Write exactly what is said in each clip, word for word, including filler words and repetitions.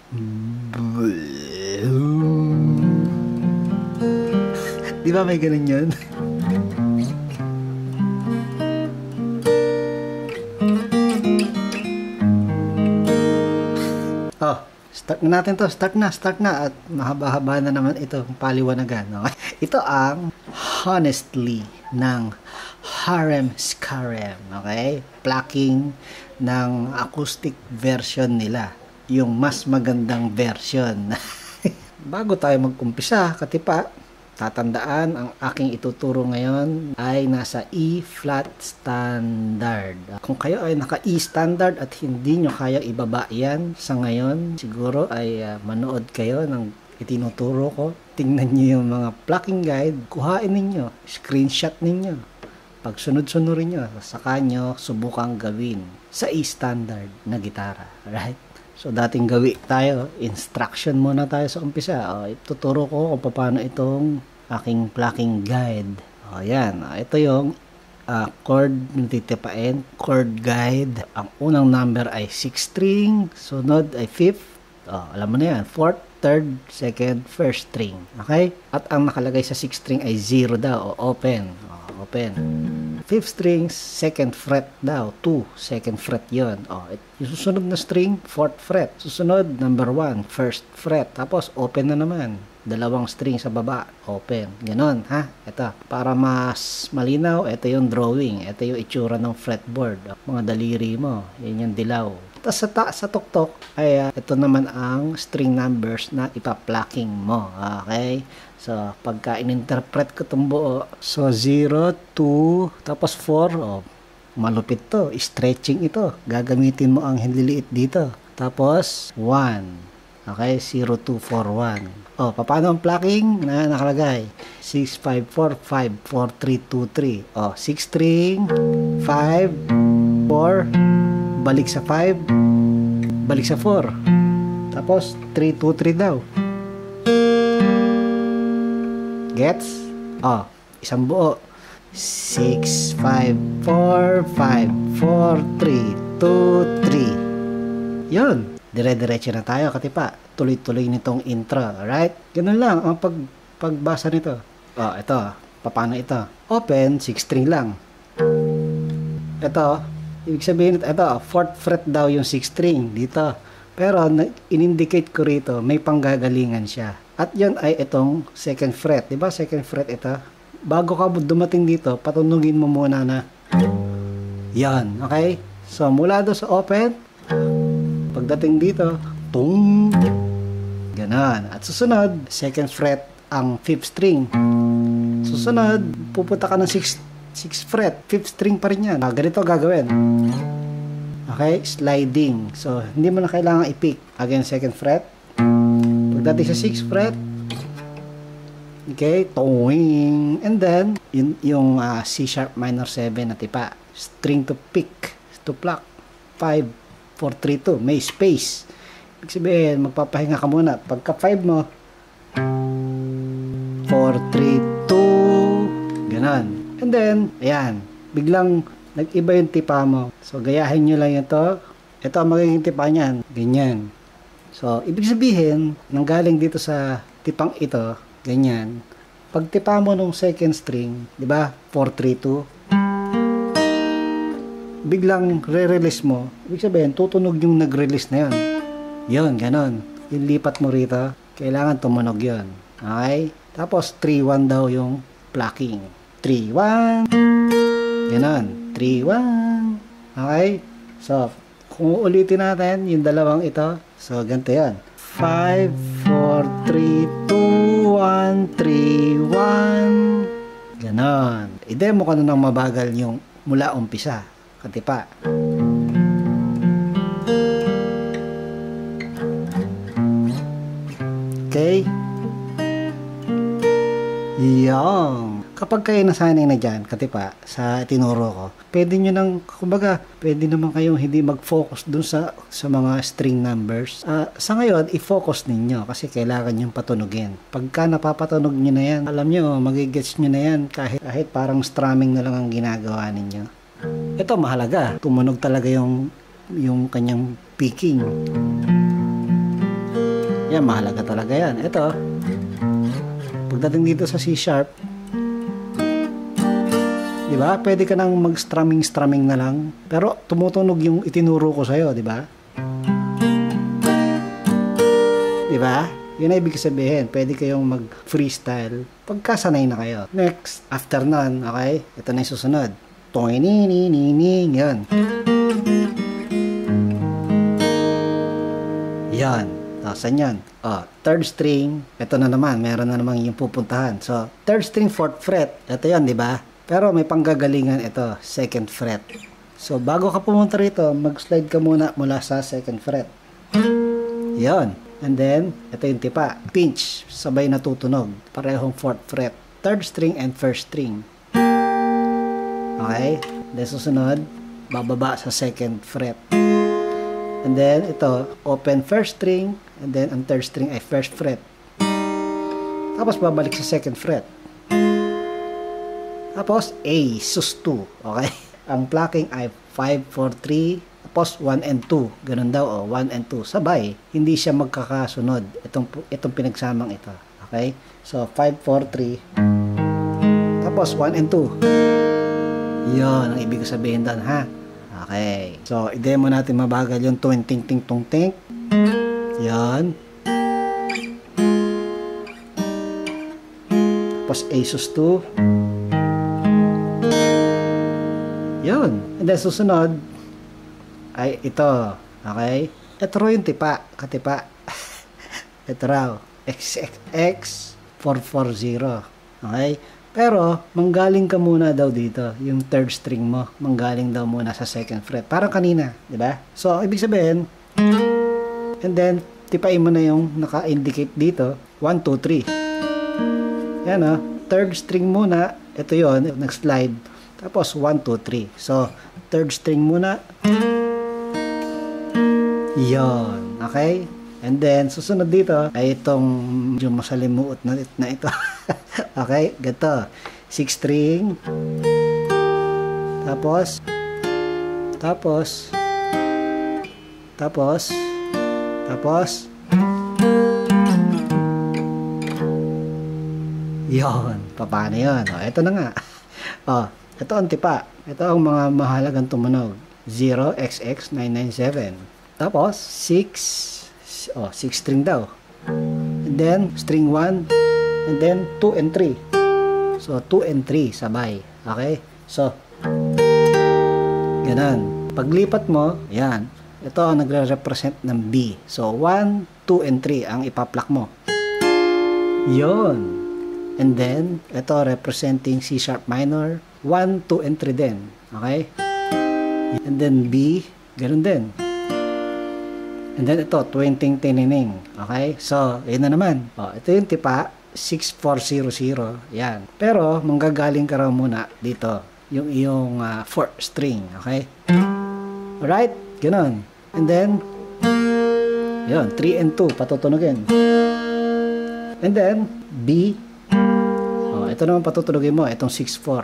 Di ba may ganun yun? Oh, start na natin to. Start na, start na. At mahaba-haba na naman ito, paliwanagan. No? Ito ang Honestly ng Harem Scarem. Okay? Plucking ng acoustic version nila. Yung mas magandang version. Bago tayo mag-umpisa, katipa, tatandaan, ang aking ituturo ngayon ay nasa E flat standard. Kung kayo ay naka E standard at hindi nyo kaya ibaba yan sa ngayon, siguro ay uh, manood kayo ng itinuturo ko. Tingnan nyo yung mga plucking guide, kuhain ninyo, screenshot ninyo. Pag sunod-sunurin nyo, saka nyo subukang gawin sa E standard na gitara. Right? So, dating gawi tayo, instruction muna tayo sa umpisa. O, ituturo ko kung paano itong aking plucking guide. O, yan. O, ito yung uh, chord na titipain, chord guide. Ang unang number ay six string, sunod ay fifth. O, alam mo na yan, fourth, third, second, first string. Okay? At ang nakalagay sa six string ay zero daw, o open. O, open. Fifth string, second fret daw, two, second fret yon. O, yung susunod na string, fourth fret. Susunod, number one, first fret. Tapos, open na naman. Dalawang string sa baba, open. Ganon, ha? Ito, para mas malinaw, ito yung drawing. Ito yung itsura ng fretboard. Mga daliri mo, yan yung dilaw. Tapos sa, ta sa tuktok, ay uh, ito naman ang string numbers na ipa-plucking mo. Okay? So, pagka in-interpret ko itong buo, so zero, two, tapos four, oh, malupit to, stretching ito. Gagamitin mo ang hinliliit dito. Tapos, one. Okay, zero, two, four, one. Oh, paano ang plucking na nakalagay? six, five, four, five, four, three, two, three. Oh, six string, five, four, balik sa five, balik sa four. Tapos, three, two, three daw. Gets? Oh, isang buo. six, five, four, five, four, three, two, three. Yun. Dire-diretso na tayo, katipa. Tuloy-tuloy nitong intro. Alright? Ganun lang ang pag pagbasa nito. Oh, ito. Paano ito? Open, six string lang. Ito, ibig sabihin ito, ito, fourth fret daw yung six string dito. Pero, in-indicate ko rito, may panggagalingan siya. At yan ay itong second fret. Diba second fret ito? Bago ka dumating dito, patunugin mo muna na yan. Okay? So, mula doon sa open, pagdating dito, tung, ganon. At susunod, second fret ang fifth string. Susunod, pupunta ka ng sixth fret. fifth string pa rin yan. Ah, ganito gagawin. Okay? Sliding. So, hindi mo na kailangan i-pick. Again, second fret. Pagdating sa sixth fret, okay, towing, and then, yun, yung uh, C sharp minor seven na tipa. String to pick, to pluck. five, four, three, two. May space. Ibig sabihin, magpapahinga ka muna. Pagka five mo, four, three, two, ganon. And then, ayan, biglang nag-iba yung tipa mo. So, gayahin nyo lang ito. Ito ang magiging tipa niyan. Ganyan. So, ibig sabihin, nanggaling dito sa tipang ito, ganyan. Pag tipa mo nung second string, di ba? four, three, two. Biglang re-release mo. Ibig sabihin, tutunog yung nag-release na yun. Yun, ganon. Yung lipat mo rito, kailangan tumunog yun. Okay? Tapos, three, one daw yung plucking. three, one. Ganon. three, one. Okay? So, kung ulitin natin yung dalawang ito, so, ganito yan. five, four, three, two, one, three, one. Ganon. I-demo ka na ng mabagal yung mula umpisa. Katipa. Okay? Yan. Kapag kayo nasanay na dyan, katipa, sa tinuro ko, pwede nyo nang, kumbaga, pwede naman kayong hindi mag-focus dun sa, sa mga string numbers. Uh, sa ngayon, i-focus ninyo kasi kailangan nyo patunugin. Pagka napapatunog nyo na yan, alam nyo, magigets nyo na yan kahit, kahit parang strumming na lang ang ginagawa ninyo. Ito, mahalaga. Tumunog talaga yung, yung kanyang picking. Yan, mahalaga talaga yan. Ito, pagdating dito sa C sharp, di ba? Pwede ka nang mag-strumming-strumming na lang. Pero tumutunog yung itinuro ko sa'yo, di ba? Di ba? Yun ay ibig sabihin. Pwede kayong mag-freestyle pagkasanay na kayo. Next, after nun, okay? Ito na yung susunod. Toy-ni-ni-ni-ning. Yan. Yan. O, saan yan? O, third string. Ito na naman. Meron na naman yung pupuntahan. So, third string, fourth fret. Ito yan, di ba? Pero may panggagalingan ito. Second fret. So, bago ka pumunta rito, mag-slide ka muna mula sa second fret. Yan. And then, ito yung tipa. Pinch. Sabay natutunog. Parehong fourth fret. Third string and first string. Okay? Then, susunod, bababa sa second fret. And then, ito, open first string, and then, ang third string ay first fret. Tapos, babalik sa second fret. Tapos, A, sus two. Okay? Ang plucking ay five, four, three, tapos one and two. Ganun daw, oh, one and two. Sabay, hindi siya magkakasunod. Itong, itong pinagsamang ito. Okay? So, five, four, three. Tapos, one and two. Yun, ang ibig sabihin doon, ha? Okay. So, i-demo natin mabagal yung tuwing ting ting tong ting. Yan. Tapos A sus two. Yun. And then susunod ay ito. Okay? Ito raw yung tipa. Katipa. Ito raw. X X X four four zero. Okay? Pero, manggaling ka muna daw dito. Yung third string mo, manggaling daw muna sa second fret. Parang kanina, di ba? So, ibig sabihin, and then, tipain mo na yung naka-indicate dito, one, two, three. Yan o. Third string muna, ito yon, nag-slide. Tapos, one, two, three. So, third string muna. Yon. Okay? And then, susunod dito, ay itong yung masalimuot na, na ito. Okay, ganito. Six string. Tapos, tapos, tapos, tapos, yon. Paano yun? O, ito na nga. O, ito ang tipa. Ito ang mga mahalagang tumunog. zero X X nine nine seven. Tapos, six. O, six string daw. And then, string one. And then, two and three. So, two and three, sabay. Okay? So, ganun. Paglipat mo, yan. Ito ang nagre-represent ng B. So, one, two, and three ang ipaplak mo. Yon. And then, ito representing C sharp minor. one, two, and three din. Okay? And then, B, ganun din. And then, ito, twenting tinining. Okay? So, yun na naman. O, ito yung tipa. six four zero zero. Yan. Pero, manggagaling ka raw muna dito. Yung iyong uh, fourth string. Okay? Alright? Ganon. And then, yun, three and two. Patutunogin. And then, B. Oh, ito naman patutunogin mo. Itong six four.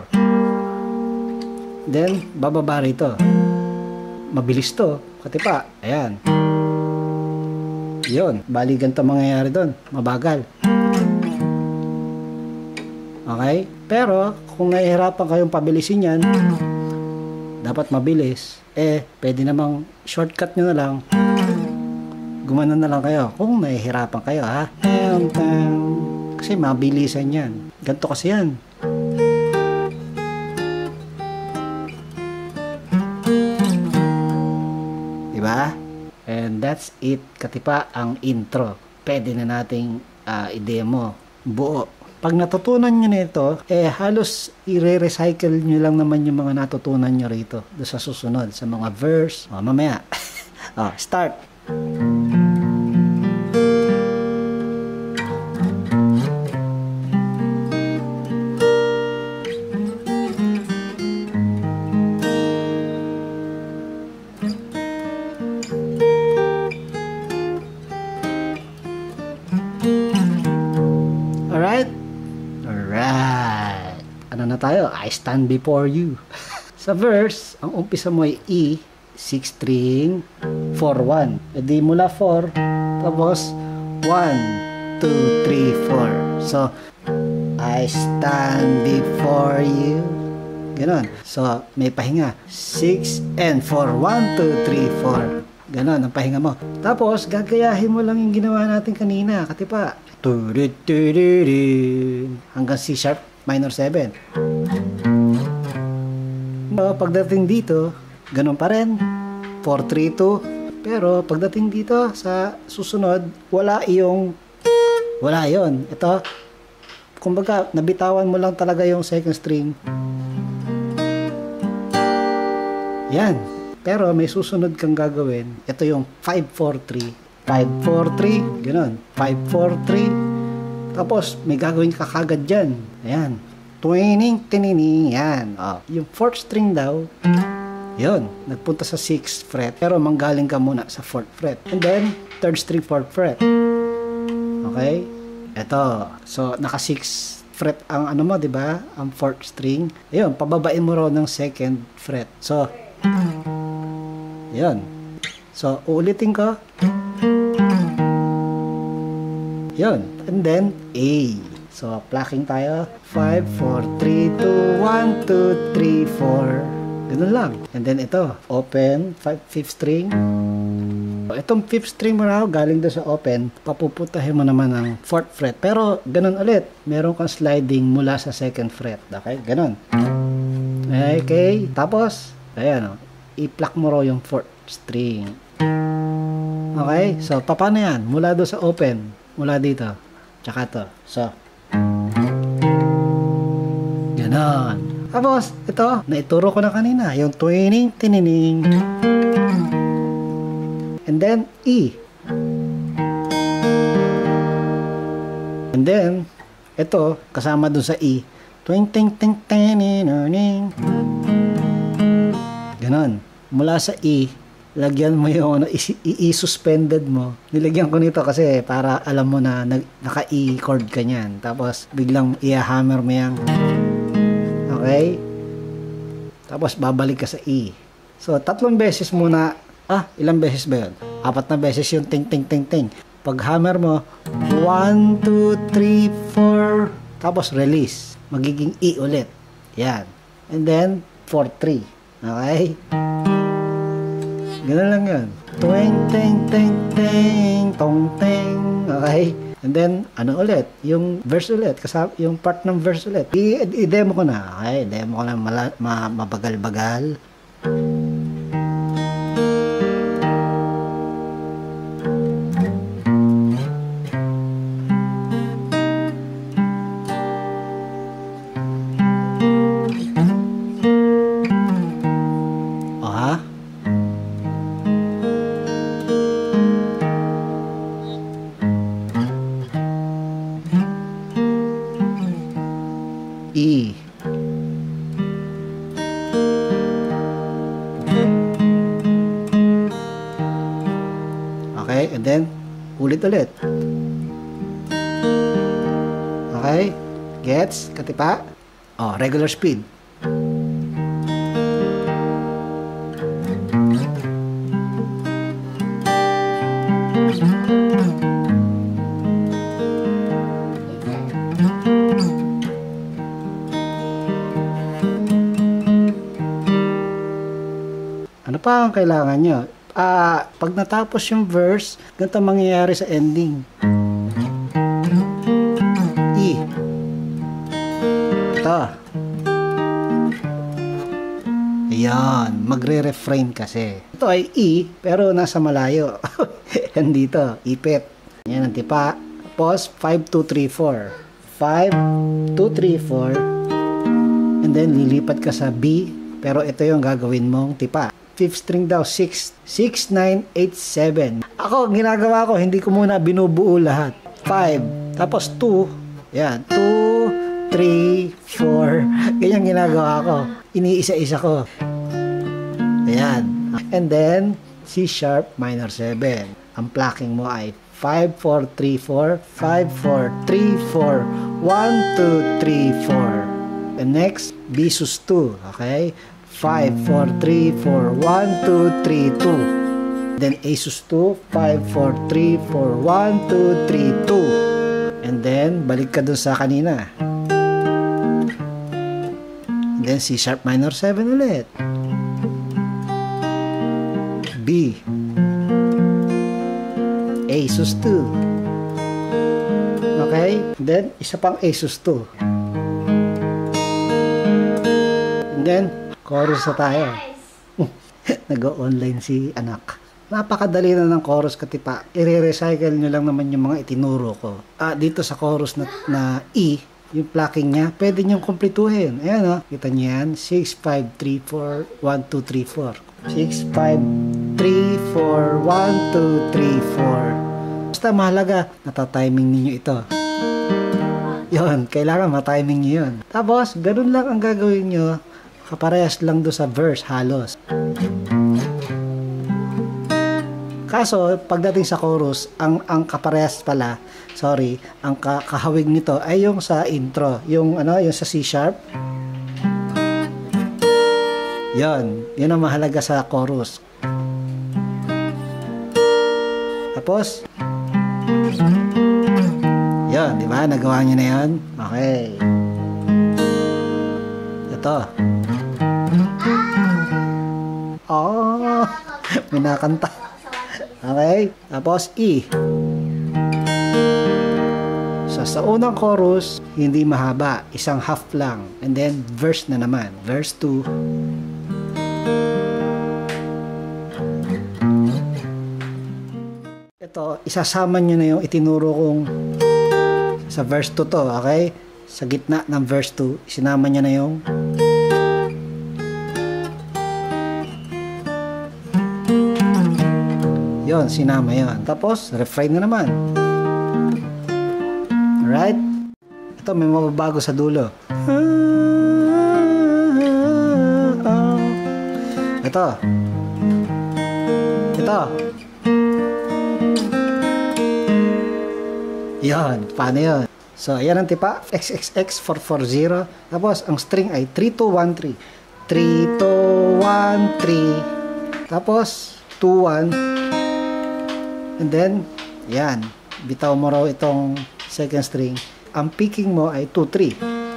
Then, bababa rito. Mabilis to. Katipa. Ayan. Yun. Bali, ganito mangyayari doon. Mabagal. Okay? Pero, kung nahihirapan kayong pabilisin yan, dapat mabilis, eh, pwede namang shortcut nyo na lang. Gumana na lang kayo. Kung nahihirapan kayo, ha? Kasi mabilisan yan. Ganito kasi yan. Diba? And that's it. Katipa ang intro. Pwede na nating uh, i-demo. Buo. Pag natutunan nyo nito, eh halos i-recycle nyo lang naman yung mga natutunan nyo rito do sa susunod, sa mga verse. O, mamaya. O, start. Alright? Alright. Ano na tayo? I stand before you. Sa verse, ang umpisa mo ay E, six string, four one. E di mula four, tapos one, two, three, four. So, I stand before you. Ganon. So, may pahinga. six and four. one, two, three, four. Ganon ang pahinga mo. Tapos, gagayahin mo lang yung ginawa natin kanina. Katipa. Hanggang C sharp minor seven. So, pagdating dito, ganon pa rin. four, three, two. Pero, pagdating dito sa susunod, wala yung wala yon. Ito, kumbaga, nabitawan mo lang talaga yung second string. Yan. Pero may susunod kang gagawin. Ito yung five, four, three. five, four, three. Ganon. five, four, three. Tapos, may gagawin ka kagad dyan. Ayan. Twining, tinining. Yan. Oh. Yung fourth string daw, yun. Nagpunta sa sixth fret. Pero manggaling ka muna sa fourth fret. And then, third string, fourth fret. Okay? Ito. So, naka six fret ang ano mo, 'di ba? Ang fourth string. Ayun, pababain mo raw ng second fret. So, 'yun. So, uulitin ko. 'Yun. And then A. So, plucking tayo. five, four, three, two, one, two, three, four. Ganun lang. And then ito, open, five, fifth string. Itong fifth string mo raw, galing doon sa open, papuputahin mo naman ng fourth fret. Pero, ganun ulit. Meron kang sliding mula sa second fret. Okay? Ganun. Okay? Tapos, ayan o. I-pluck mo raw yung fourth string. Okay? So, paano yan? Mula doon sa open. Mula dito. Tsaka to. So, ganun. Tapos, ito, naituro ko na kanina. Yung twining, tinining. And then, E. And then, ito, kasama dun sa E. Twing, ting, ting, ting, ning. Ganon. Mula sa E, lagyan mo yung i-suspended mo. Nilagyan ko nito kasi para alam mo na naka-E chord ka niyan. Tapos, biglang i-hammer mo yan. Okay? Tapos, babalik ka sa E. So, tatlong beses muna. Ah, ilang beses ba yun? Apat na beses yung ting, ting, ting, ting. Pag hammer mo, one, two, three, four, tapos release. Magiging E ulit. Yan. And then, four, three. Okay? Ganun lang yun. Twing, ting, ting, ting, tong, ting. Okay? And then, ano ulit? Yung verse ulit. Kasama, yung part ng verse ulit. I-demo ko na. Okay? Demo ko na mala, ma, mabagal-bagal. E. Okay, and then ulit-ulit. Okay? Gets? Katipa? Oh, regular speed. Ano pa ang kailangan nyo? Ah, pag natapos yung verse, ganito mangyayari sa ending. E. Ito. Ayan, magre-refrain kasi. Ito ay E, pero nasa malayo. Yan dito, ipit. Yan ang tipa. Tapos, five, two, three, four. five, two, three, four. And then, lilipat ka sa B, pero ito yung gagawin mong tipa. Fifth string daw, six, six, nine, eight, seven. Ako, ginagawa ko, hindi ko muna binubuo lahat. five, tapos two, yan, two, three, four. Ganyan ginagawa ko. Iniisa-isa ko. Ayan. And then, C sharp minor seven. Ang plucking mo ay five, four, three, four, five, four, three, four, one, two, three, four. And next, B sus two, okay? five, four, three, four, one, two, three, two. then A sus two, five, four, three, four, one, two, three, two. And then, balik ka dun sa kanina. And then, C sharp minor seven ulit. B. A sus two. Okay? And then, isa pang A sus two. And then, chorus na tayo. Nag-online si anak. Napakadali na ng chorus, katipa. I-recycle nyo lang naman yung mga itinuro ko. Ah, dito sa chorus na, na E, yung plucking niya, pwede nyong kumpletuhin. Ayan o, oh. Kita nyo yan. six, five, three, four, one, two, three, four. six, five, three, four, one, two, three, four. Basta mahalaga, natatiming ninyo ito. Yun, kailangan matiming nyo yun. Tapos, ganun lang ang gagawin nyo. Kaparehas lang do sa verse, halos. Kaso, pagdating sa chorus, ang ang kaparehas pala, sorry, ang ka kahawig nito ay yung sa intro, yung ano, yung sa C sharp. Yan, yun ang mahalaga sa chorus. Tapos, yan, di ba? Nagawa niyo na yan? Okay. Ito. Oh, minakanta. Okay, tapos E. So, sa unang chorus, hindi mahaba. Isang half lang. And then, verse na naman. Verse two. Ito, isasama nyo na yung itinuro kong sa verse two to, okay? Sa gitna ng verse two, sinama nyo na yung yon, sinama yon. Tapos, refrain na naman. Alright? Ito, may mababago sa dulo. Ito. Ito. Yon, paano yon? So, ayan ang tipa. X X X four four zero. Tapos, ang string ay three two one three. three two one three. Tapos, two one. And then, yan, bitaw mo raw itong second string. Ang picking mo ay two three.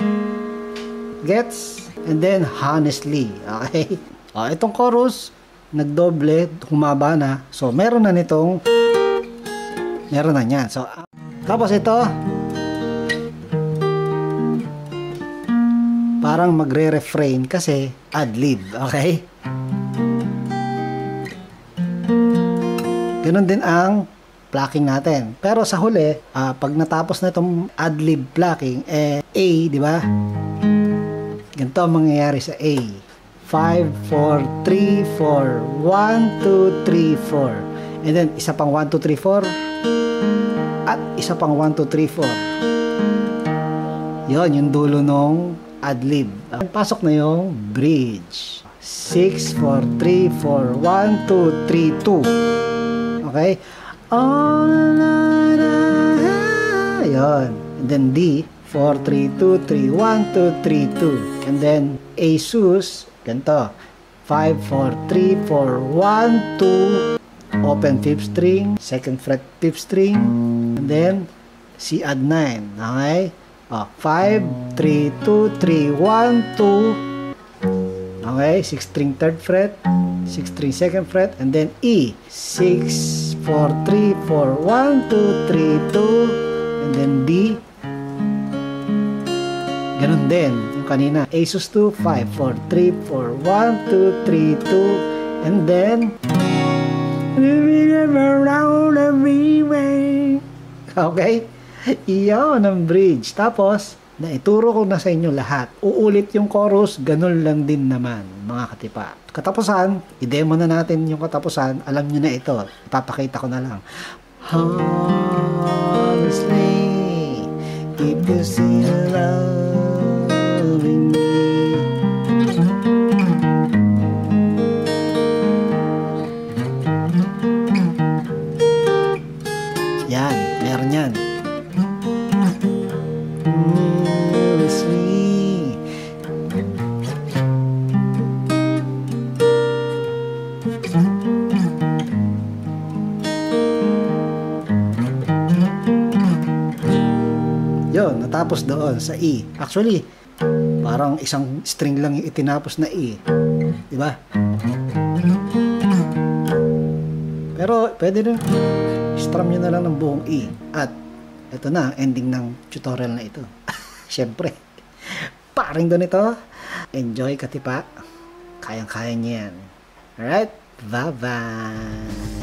Gets? And then, honestly. Okay? O, itong chorus, nagdoble, humaba na. So, meron na nitong, meron na yan. So, tapos ito, parang magre-refrain kasi ad-lib. Okay? Ganun din ang plucking natin. Pero sa huli, uh, pag natapos na itong ad-lib plucking, eh, A, di ba? Ganito ang mangyayari sa A. five, four, three, four. one, two, three, four. And then, isa pang one, two, three, four. At isa pang one, two, three, four. Yun, yung dulo nung ad-lib. Pasok na yung bridge. six, four, three, four. one, two, three, two. Okay? Ayun. And then D, four, three, two, three, one, two, three, two. And then A sus, ganito. five, four, three, four, one, two. Open fifth string, second fret fifth string. And then C add nine. Okay? Oh, five, three, two, three, one, two. Okay? six string third fret. six string second fret. And then E, six, four, three, four, one, two, three, two, and then D. Ganun din yung kanina. A sus two, five, four, three, four, one, two, three, two, and then okay? Iyon ang bridge. Tapos, naituro ko na sa inyo lahat. Uulit yung chorus, ganun lang din naman, mga katipa. Katapusan, i-demo na natin yung katapusan. Alam nyo na ito. Ipapakita ko na lang. Honestly, if you see loving me. Yan, meron yan. doon, natapos doon sa E. Actually, parang isang string lang yung itinapos na E. Di ba? Pero pwede rin strum nyo na lang ng buong E. At ito na ang ending ng tutorial na ito. Siyempre, paring doon ito. Enjoy katipa. Kayang-kaya niyan. Alright? Bye-bye!